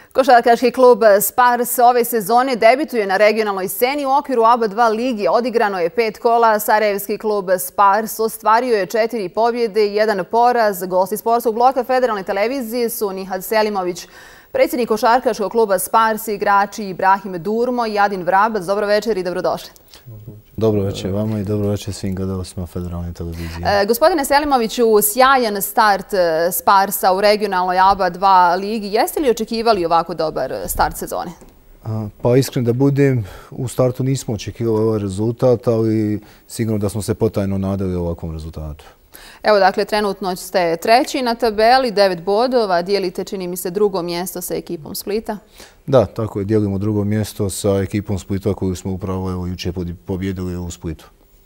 Košarkaški klub Spars ove sezone debituje na regionalnoj sceni. U okviru ABA2 ligi odigrano je 5 kola. Sarajevski klub Spars ostvario je 4 pobjede i 1 poraz. Gosti sportskog bloka Federalne televizije su Nihad Selimović, predsjednik košarkaškog kluba Spars, igrači Ibrahim Durmo i Adin Vrabac. Dobro večer i dobrodošli. Dobro večer vama i dobro večer svim gledalcima Federalne televizije. Gospodine Selimoviću, sjajan start Sparsa u regionalnoj ABA2 ligi. Jeste li očekivali ovako dobar start sezone? Pa iskren da budem, u startu nismo očekivali ovaj rezultat, ali sigurno da smo se potajno nadali ovakvom rezultatu. Evo, dakle, trenutno ste treći na tabeli, 9 bodova, dijelite, čini mi se, drugo mjesto sa ekipom Splita. Da, tako je, dijelimo drugo mjesto sa ekipom Splita koju smo upravo jučer pobjedili u Splitu.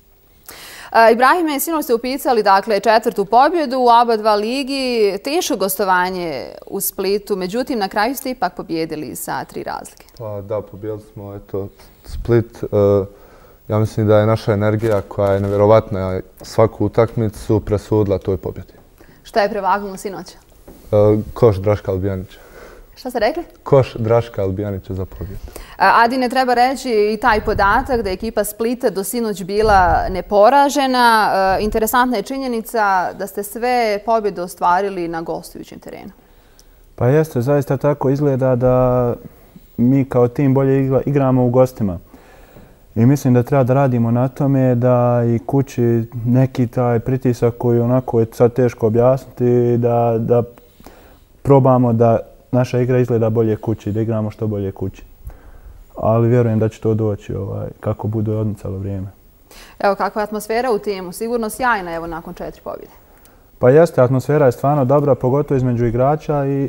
Ibrahime, sinoć ste upisali, dakle, 4. pobjedu u ABA2 ligi, teško gostovanje u Splitu, međutim, na kraju ste ipak pobjedili sa 3 razlike. Pa da, pobjedili smo, Split. Ja mislim da je naša energija koja je nevjerovatna svaku utakmicu presudila toj pobjedi. Šta je prevagnulo sinoć? Koš Draška Albijanića. Šta ste rekli? Koš Draška Albijanića za pobjedu. Adine, treba reći i taj podatak da je ekipa Splita do sinoć bila neporažena. Interesantna je činjenica da ste sve pobjede ostvarili na gostujućem terenu. Pa jeste, zaista tako izgleda da mi kao tim bolje igramo u gostima. I mislim da treba da radimo na tome da i kući neki taj pritisak koji onako je sad teško objasniti, da probamo da naša igra izgleda bolje kući, da igramo što bolje kući. Ali vjerujem da će to doći kako bude odmicalo vrijeme. Evo, kakva je atmosfera u timu? Sigurno sjajna, evo, nakon 4 pobjede. Pa jeste, atmosfera je stvarno dobra, pogotovo između igrača i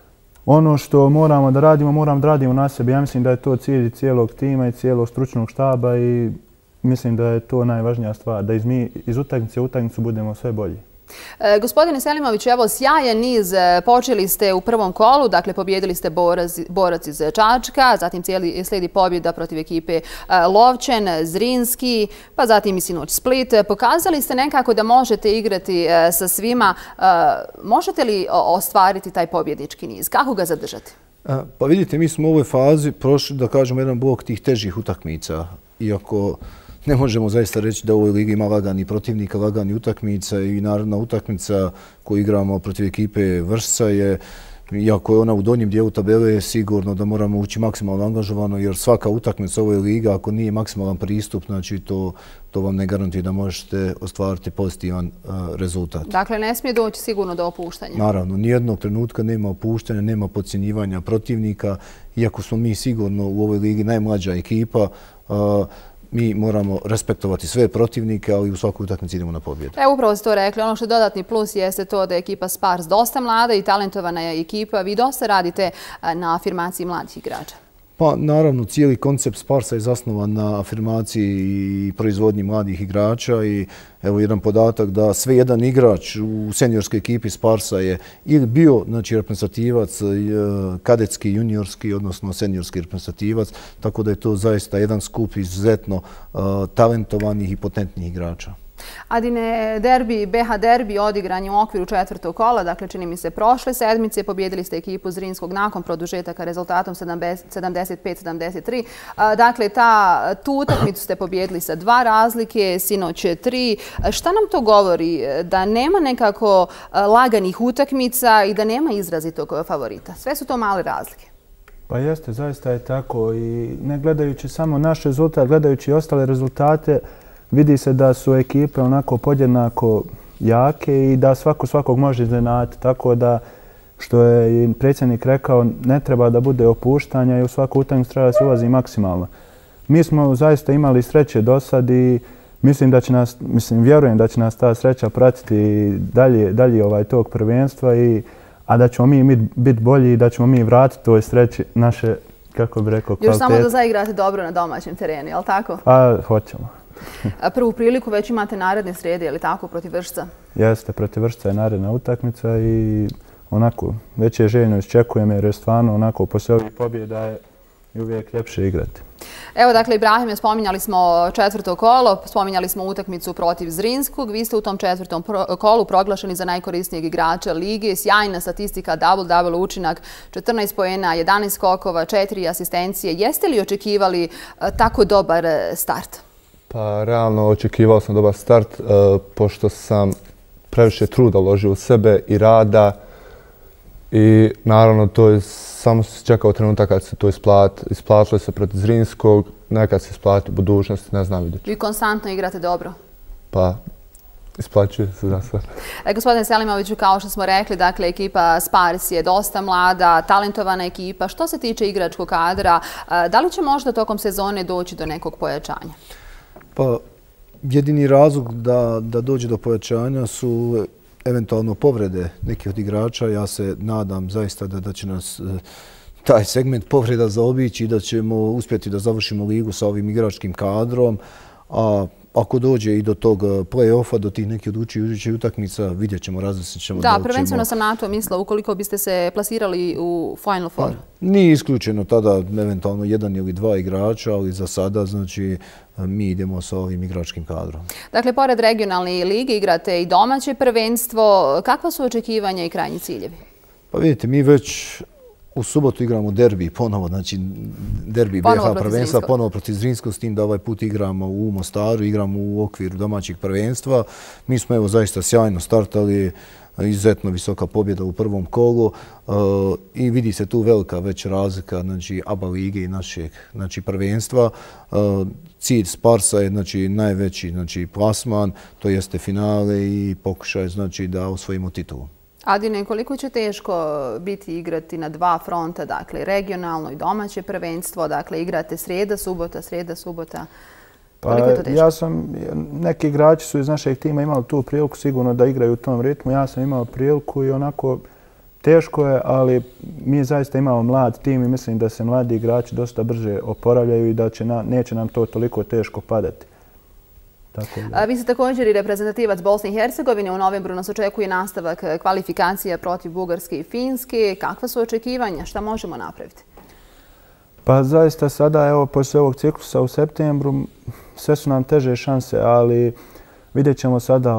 ono što moramo da radimo na sebi. Ja mislim da je to cilj cijelog tima i cijelog stručnog štaba i mislim da je to najvažnija stvar, da iz utakmice u utakmicu budemo sve bolji. Gospodine Selimović, evo, sjajan niz. Počeli ste u prvom kolu, dakle pobjedili ste Borac iz Čačka, zatim slijedi pobjeda protiv ekipe Lovćen, Zrinski, pa zatim i sinoć Split. Pokazali ste nekako da možete igrati sa svima. Možete li ostvariti taj pobjednički niz? Kako ga zadržati? Pa vidite, mi smo u ovoj fazi prošli, da kažemo, jedan blok tih težih utakmica. Iako ne možemo zaista reći da u ovoj ligi ima lagani protivnika, lagani utakmica i naravna utakmica koju igramo protiv ekipe Vršca je, iako je ona u donjem dijelu tabele, je sigurno da moramo ući maksimalno angažovano, jer svaka utakmica u ovoj ligi, ako nije maksimalan pristup, znači to vam ne garantuje da možete ostvariti pozitivan rezultat. Dakle, ne smije doći sigurno do opuštanja. Naravno, nijednog trenutka nema opuštanja, nema podcjenjivanja protivnika. Iako smo mi sigurno u ovoj ligi najmlađa ekipa, mi moramo respektovati sve protivnike, ali u svakoj utakmici idemo na pobjedu. Evo, upravo ste to rekli. Ono što je dodatni plus jeste to da je ekipa Spars dosta mlada i talentovana je ekipa. Vi dosta radite na afirmaciji mladih igrača. Pa naravno, cijeli koncept Sparsa je zasnovan na afirmaciji i proizvodnji mladih igrača i evo jedan podatak da sve jedan igrač u seniorskoj ekipi Sparsa je ili bio, znači, reprezentativac, kadetski, juniorski, odnosno seniorski reprezentativac, tako da je to zaista jedan skup izuzetno talentovanih i potentnih igrača. Adine, BH derbi odigran je u okviru 4. kola, dakle čini mi se prošle sedmice. Pobjedili ste ekipu Zrinskog nakon produžetaka rezultatom 75-73. Dakle, tu utakmicu ste pobjedili sa 2 razlike, sinoć 3. Šta nam to govori? Da nema nekako laganih utakmica i da nema izrazitog favorita? Sve su to male razlike. Pa jeste, zaista je tako i ne gledajući samo naš rezultat, gledajući i ostale rezultate, vidi se da su ekipe onako podjednako jake i da svako svakog može iznenaditi. Tako da, što je i predsjednik rekao, ne treba da bude opuštanja i u svaku utakmicu treba da se ulazi maksimalno. Mi smo zaista imali sreće do sad i vjerujem da će nas ta sreća pratiti dalje tog prvenstva, a da ćemo mi biti bolji i da ćemo mi vratiti toj sreći naše, kako bi rekao, kvalitete. Još samo da zaigrate dobro na domaćem terenu, je li tako? Pa, hoćemo. Prvu priliku već imate naredne srijede, je li tako, protiv Vršca? Jeste, protiv Vršca je naredna utakmica i onako već je željno iščekujem jer je stvarno onako poslije ovih pobjeda je uvijek ljepše igrati. Evo, dakle, Ibrahime, spominjali smo četvrto kolo, spominjali smo utakmicu protiv Zrinskog. Vi ste u tom četvrtom kolu proglašeni za najkorisnijeg igrača lige. Sjajna statistika, double-double učinak, 14 poena, 11 skokova, 4 asistencije. Jeste li očekivali tako dobar start? Pa, realno očekivao sam dobar start, pošto sam previše truda uložio u sebe i rada. I naravno, to je samo se čekao trenutak kad se to isplatilo se protiv Zrinskog, nekad se isplati u budućnosti, ne znam vidjeti. Vi konstantno igrate dobro? Pa, isplaćuje se za sve. Gospodine Selimoviću, kao što smo rekli, dakle, ekipa Spars je dosta mlada, talentovana ekipa. Što se tiče igračkog kadra, da li će možda tokom sezone doći do nekog pojačanja? Pa, jedini razlog da dođe do pojačanja su eventualno povrede nekih od igrača. Ja se nadam zaista da će nas taj segment povreda zaobići i da ćemo uspjeti da završimo ligu sa ovim igračkim kadrom. A ako dođe i do tog play-offa, do tih nekih odlučujućih utakmica, vidjet ćemo, razmislit ćemo. Da, prvenstveno sam na to mislila, ukoliko biste se plasirali u Final Four. Nije isključeno tada eventualno jedan ili dva igrača, ali za sada, znači, mi idemo sa ovim igračkim kadrom. Dakle, pored regionalne lige igrate i domaće prvenstvo. Kakva su očekivanja i krajnji ciljevi? Pa vidite, mi već u subotu igramo derbi ponovo, znači derbi BiH prvenstva, ponovo protiv Zrinskog, s tim da ovaj put igramo u Mostaru, igramo u okviru domaćeg prvenstva. Mi smo evo zaista sjajno startali, izuzetno visoka pobjeda u prvom kolu i vidi se tu velika već razlika, znači ABA lige i našeg prvenstva. Cilj Sparsa je znači najveći plasman, to jeste finale i pokušaj znači da osvojimo titulu. Adine, koliko će teško biti igrati na dva fronta, dakle regionalno i domaće prvenstvo, dakle igrate srijeda, subota, koliko je to teško? Neki igrači su iz našeg tima imali tu priliku sigurno da igraju u tom ritmu, ja sam imao priliku i onako teško je, ali mi zaista imamo mlad tim i mislim da se mladi igrači dosta brže oporavljaju i da neće nam to toliko teško padati. Vi ste također i reprezentativac Bosne i Hercegovine. U novembru nas očekuje nastavak kvalifikacija protiv Bugarske i Finske. Kakva su očekivanja? Šta možemo napraviti? Pa zaista sada, evo, poslije ovog ciklusa u septembru, sve su nam teže šanse, ali vidjet ćemo sada,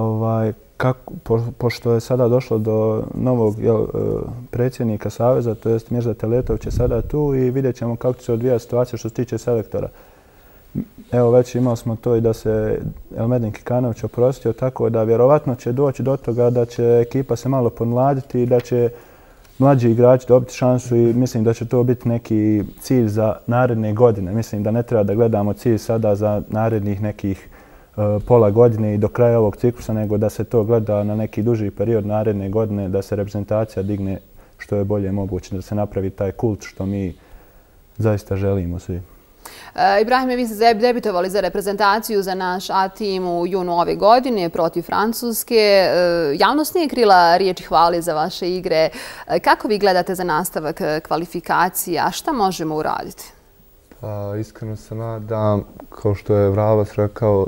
pošto je sada došlo do novog predsjednika Saveza, to jest Mirza Teletović je sada tu i vidjet ćemo kako će se odvijati situacija što se tiče selektora. Evo, već imali smo to i da se Elmedin Kikanović oprostio, tako da vjerovatno će doći do toga da će ekipa se malo podmladiti i da će mlađi igrači dobiti šansu i mislim da će to biti neki cilj za naredne godine. Mislim da ne treba da gledamo cilj sada za narednih nekih pola godine i do kraja ovog ciklusa, nego da se to gleda na neki duži period naredne godine, da se reprezentacija digne što je bolje moguće, da se napravi taj kult što mi zaista želimo svi. Ibrahime, vi ste debitovali za reprezentaciju za naš A-tim u junu ove godine protiv Francuske. Javnost nije krila riječi hvale za vaše igre. Kako vi gledate za nastavak kvalifikacija? Šta možemo uraditi? Iskreno se nadam, kao što je Vravac rekao,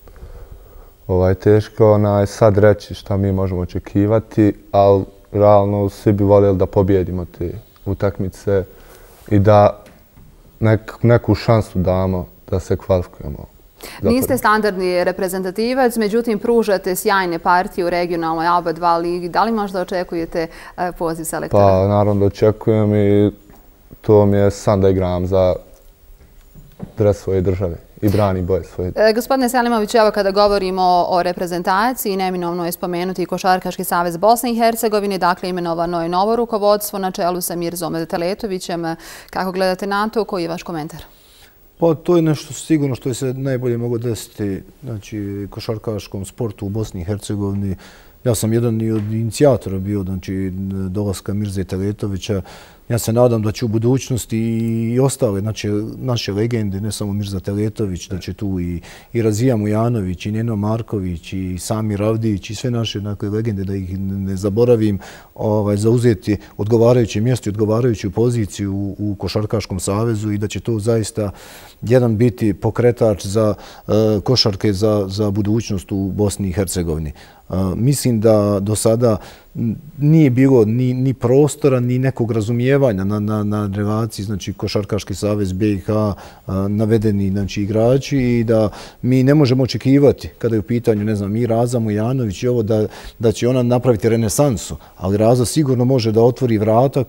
teško sad reći šta mi možemo očekivati, ali realno svi bi voljeli da pobjedimo te utakmice i da neku šansu damo da se kvalifikujemo. Niste standardni reprezentativac, međutim pružate sjajne partije u regionalnoj ABA 2 ligi. Da li možda očekujete poziv selektora? Pa naravno da očekujem i to mi je san da igram za dres svoje države i brani boje svoje. Gospodine Selimović, evo kada govorimo o reprezentaciji, neminovno je spomenuti Košarkaški savez Bosne i Hercegovine, dakle imenovano je novo rukovodstvo na čelu sa Mirzom Teletovićem. Kako gledate na to? Koji je vaš komentar? Pa to je nešto sigurno što se najbolje moglo desiti košarkaškom sportu u Bosni i Hercegovini. Ja sam jedan i od inicijatora bio dolaska Mirze Teletovića. Ja se nadam da će u budućnosti i ostale naše legende, ne samo Mirza Teletović, da će tu i Razija Mujanović, i Neno Marković, i Samir Avdić, i sve naše legende, da ih ne zaboravim, zauzeti odgovarajuće mjesto i odgovarajuću poziciju u Košarkaškom savezu i da će to zaista jedan biti pokretač za košarke za budućnost u Bosni i Hercegovini. Mislim da do sada nije bilo ni prostora, ni nekog razumijevanja na relaciji, znači Košarkaški savez BiH, navedeni znači, igrači i da mi ne možemo očekivati kada je u pitanju, ne znam, i Raza Mujanović i ovo da će ona napraviti renesansu, ali Raza sigurno može da otvori vrata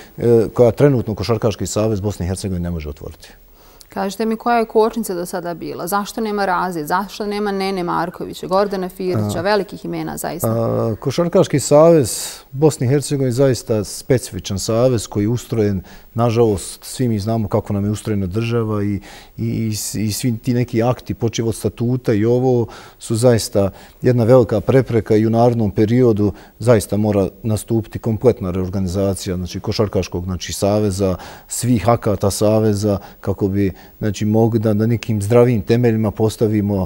koja trenutno Košarkaški savez Bosne i Hercegovine ne može otvoriti. Kažite mi koja je kočnica do sada bila? Zašto nema Raze? Zašto nema Nene Markovića, Gordana Firića, velikih imena zaista? Košarkaški savez Bosne i Hercegovine zaista specifičan savez koji je ustrojen, nažalost, svi mi znamo kako nam je ustrojena država i svi ti neki akti, počev od statuta i ovo, su zaista jedna velika prepreka i u narednom periodu zaista mora nastupiti kompletna reorganizacija znači, Košarkaškog znači, saveza, svih akata saveza, kako bi znači, mogli da na nekim zdravim temeljima postavimo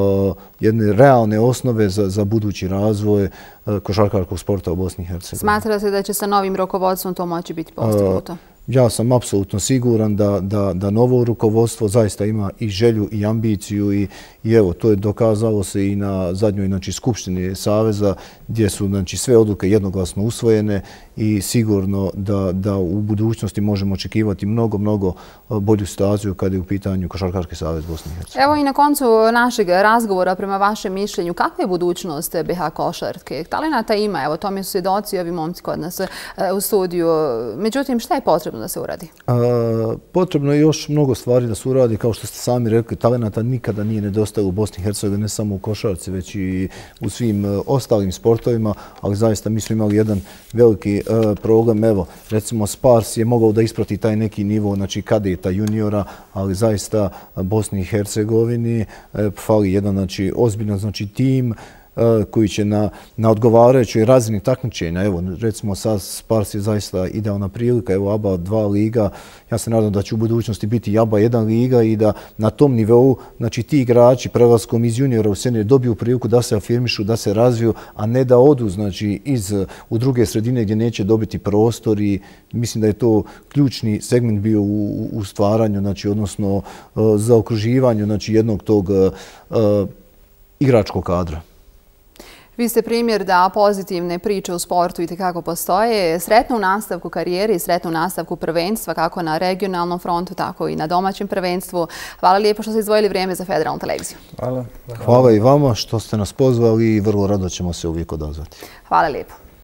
jedne realne osnove za budući razvoj košarkaškog sporta u Bosni i Hercegovini. Smatra se da će sa novim rukovodstvom to moći biti postignuto? Ja sam apsolutno siguran da novo rukovodstvo zaista ima i želju i ambiciju i evo, to je dokazalo se i na zadnjoj znači, skupštini Saveza gdje su znači, sve odluke jednoglasno usvojene i sigurno da u budućnosti možemo očekivati mnogo bolju situaciju kada je u pitanju Košarkaški savez Bosne i Hercegovine. Evo i na koncu našeg razgovora prema vašem mišljenju, kakva je budućnost BiH košarke? Talenata ima, evo tome su svjedoci ovi momci kod nas u studiju. Međutim, šta je potrebno da se uradi? Potrebno je još mnogo stvari da se uradi. Kao što ste sami rekli, talenata nikada nije nedostajalo u Bosni i Hercegovini, ne samo u košarci, već i u svim ostalim sportovima, ali zaista mi smo imali jedan veliki problem. Evo, recimo Spars je mogao da isprati taj neki nivo, znači kadeta, juniora, ali zaista Bosni i Hercegovini fali jedan znači, ozbiljan znači, tim koji će na odgovarajućoj razini takmičenja. Evo, recimo sad Spars je zaista idealna prilika. Evo, ABA 2 liga. Ja se nadam da će u budućnosti biti i ABA 1 liga i da na tom nivou, znači ti igrači prelaskom iz juniora u senior dobiju priliku da se afirmišu, da se razviju, a ne da odu, znači, u druge sredine gdje neće dobiti prostor i mislim da je to ključni segment bio u stvaranju, znači, odnosno zaokruživanju, znači, jednog tog igračkog kadra. Vi ste primjer da pozitivne priče u sportu itekako postoje. Sretno u nastavku karijere i sretno u nastavku prvenstva, kako na regionalnom frontu, tako i na domaćem prvenstvu. Hvala lijepo što ste izdvojili vrijeme za Federalnu televiziju. Hvala i vama što ste nas pozvali i vrlo rado ćemo se uvijek odazvati. Hvala lijepo.